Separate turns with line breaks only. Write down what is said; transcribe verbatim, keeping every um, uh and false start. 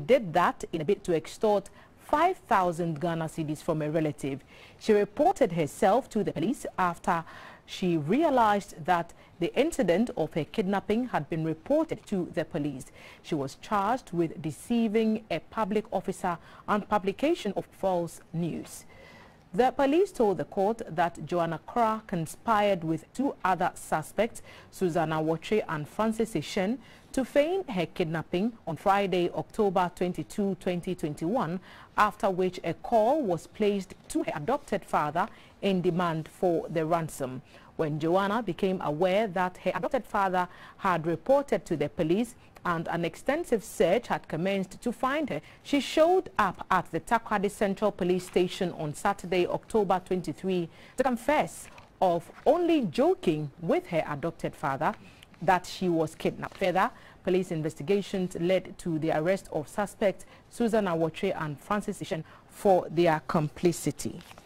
did that in a bid to extort five thousand Ghana cedis from a relative. She reported herself to the police after she realized that the incident of her kidnapping had been reported to the police. She was charged with deceiving a public officer and publication of false news. The police told the court that Joanna Kra conspired with two other suspects, Susanna Awotwe and Francis Eshen, to feign her kidnapping on Friday, October twenty-second, twenty twenty-one, after which a call was placed to her adopted father in demand for the ransom. When Joanna became aware that her adopted father had reported to the police and an extensive search had commenced to find her, she showed up at the Takoradi Central Police Station on Saturday, October twenty-third, to confess of only joking with her adopted father that she was kidnapped. Further, police investigations led to the arrest of suspects Susanna Awotwe and Francis Eshen for their complicity.